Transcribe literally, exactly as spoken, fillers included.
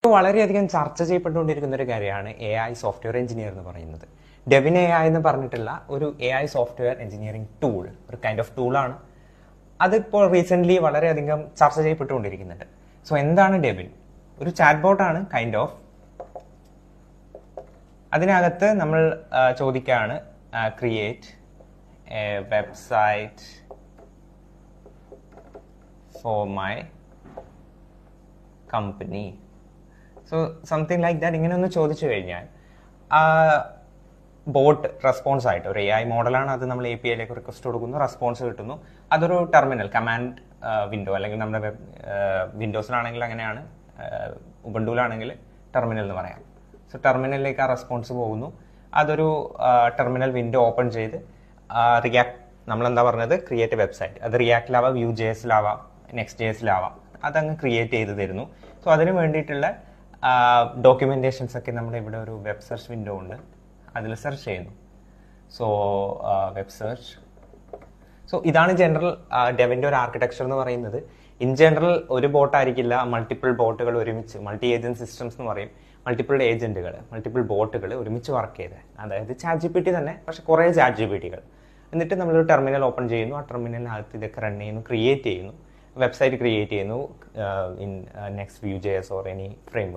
വളരെയധികം ചർച്ച ചെയ്യപ്പെട്ടുകൊണ്ടിരിക്കുന്ന ഒരു കാര്യമാണ് എ ഐ സോഫ്റ്റ്വെയർ എഞ്ചിനീയർ എന്ന് പറയുന്നത്. ഡെവിൻ എ ഐ എന്ന് പറഞ്ഞിട്ടുള്ള ഒരു A I software engineering tool, ഒരു കൈൻഡ് ഓഫ് ടൂളാണ്. അതിപ്പോൾ റീസെന്റ് വളരെയധികം ചർച്ച ചെയ്യപ്പെട്ടുകൊണ്ടിരിക്കുന്നുണ്ട്. സോ എന്താണ് ഡെവിൻ? ഒരു ചാറ്റ് ബോട്ടാണ് കൈൻഡ് ഓഫ്. അതിനകത്ത് നമ്മൾ ചോദിക്കുകയാണ് create a website for my company. So something like that. ഇങ്ങനെ ഒന്ന് ചോദിച്ചു കഴിഞ്ഞാൽ ബോട്ട് റെസ്പോൺസ് ആയിട്ട്, ഒരു എ ഐ മോഡലാണ് അത്, നമ്മൾ എ പി ഐയിലേക്ക് റിക്വസ്റ്റ് കൊടുക്കുന്നു, റെസ്പോൺസ് കിട്ടുന്നു. അതൊരു ടെർമിനൽ കമാൻഡ് വിൻഡോ, അല്ലെങ്കിൽ നമ്മുടെ വെബ് വിൻഡോസിലാണെങ്കിൽ അങ്ങനെയാണ്, ഉബുണ്ടുവിലാണെങ്കിൽ ടെർമിനൽ എന്ന് പറയാം. സോ ടെർമിനലിലേക്ക് ആ റെസ്പോൺസ് പോകുന്നു. അതൊരു ടെർമിനൽ വിൻഡോ ഓപ്പൺ ചെയ്ത് റിയാക്ട്, നമ്മളെന്താ പറഞ്ഞത്, ക്രിയേറ്റ് വെബ്സൈറ്റ്. അത് റിയാക്റ്റിലാവാം, വ്യൂ ജെ എസിലാവാം, നെക്സ്റ്റ് ജെ എസിലാവാം. അതങ്ങ് ക്രിയേറ്റ് ചെയ്ത് തരുന്നു. സോ അതിന് വേണ്ടിയിട്ടുള്ള ഡോക്യുമെന്റേഷൻസ് ഒക്കെ നമ്മുടെ ഇവിടെ ഒരു വെബ് സെർച്ച് വിൻഡോ ഉണ്ട്, അതിൽ സെർച്ച് ചെയ്യുന്നു. So web search. സോ ഇതാണ് ജനറൽ ഡെവിൻ്റെ ഒരു ആർക്കിടെക്ചർ എന്ന് പറയുന്നത്. ഇൻ ജനറൽ ഒരു ബോട്ടായിരിക്കില്ല, മൾട്ടിപ്പിൾ ബോട്ടുകൾ ഒരുമിച്ച്, മൾട്ടി ഏജന്റ് സിസ്റ്റംസ് എന്ന് പറയും, മൾട്ടിപ്പിൾ ഏജന്റുകൾ, മൾട്ടിപ്പിൾ ബോട്ടുകൾ ഒരുമിച്ച് വർക്ക് ചെയ്ത്, അതായത് ചാറ്റ് ജി പി ടി തന്നെ, പക്ഷെ കുറേ ചാറ്റ് ജി പി ടികൾ. എന്നിട്ട് നമ്മളൊരു ടെർമിനൽ ഓപ്പൺ ചെയ്യുന്നു, ആ ടെർമിനലിനകത്ത് ഇതൊക്കെ റൺ ചെയ്യുന്നു, ക്രിയേറ്റ് ചെയ്യുന്നു, വെബ്സൈറ്റ് ക്രിയേറ്റ് ചെയ്യുന്നു in Next Vue J S or any frame.